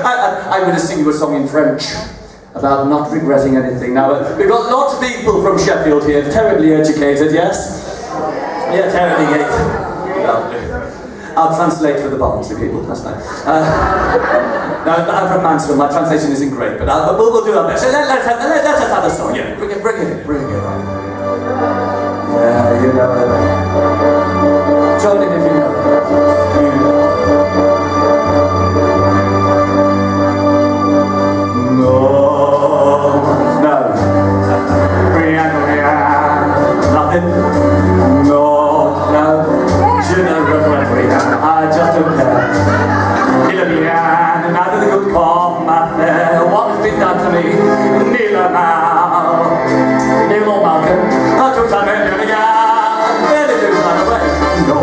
I'm going to sing you a song in French about not regretting anything. Now, we've got lots of people from Sheffield here, terribly educated, yes? Yeah, terribly educated. Lovely. I'll translate for the Barnsley people, that's fine. No, I'm from Mansfield, my translation isn't great, but we'll do our best. Let's have a song, yeah. Bring it on. Yeah, you know it. Join in if you know it. Nothing? No, je ne regrette rien, I just don't care. Il est bien, neither the good comme ma faire, what has been done to me, ni le mal, ni mon malheur, tout ça m'est bien égal, et les deux run away. No,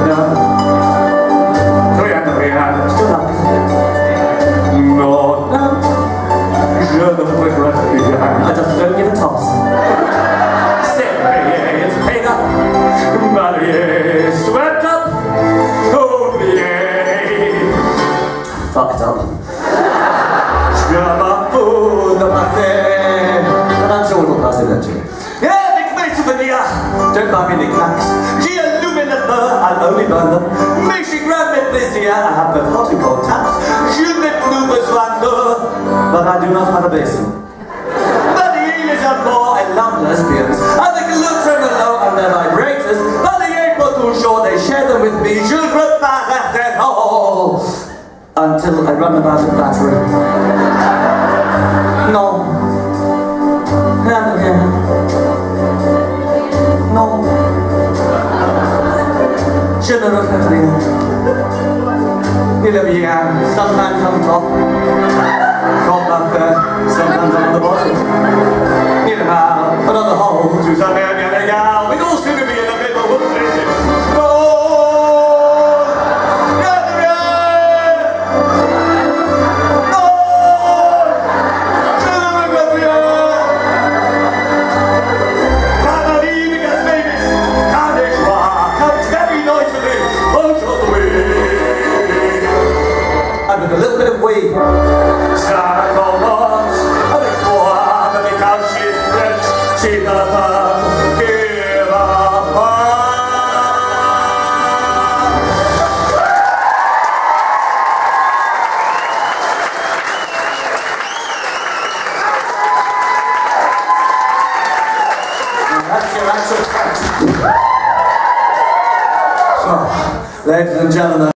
rien, still nothing. No, je ne regrette rien, I just don't give a toss. Swept up, fucked up. And I'm sure it'll pass eventually. Yeah, make me souvenir. Don't buy me knickknacks. She illuminate her, I'll only burn them. Make she grab me plaisir. I have both hot and cold taps. Je ne plus besoin de, but I do not have a basin. But the English are more, I love lesbians. I think a little tremolo and their vibrators. Too sure they share them with me, je repars at all until I run them out of battery. No. No. Je ne regrette rien. Il est bien, sometimes on top, top up there, sometimes on the bottom. Il est out, another hole, tout ça bien légal. We all seem to be in the middle, wouldn't we? With a little bit of weed. Sarah Collins, avec toi, but because she's French, she doesn't give a fuck. That's your actual fact. So, ladies and gentlemen.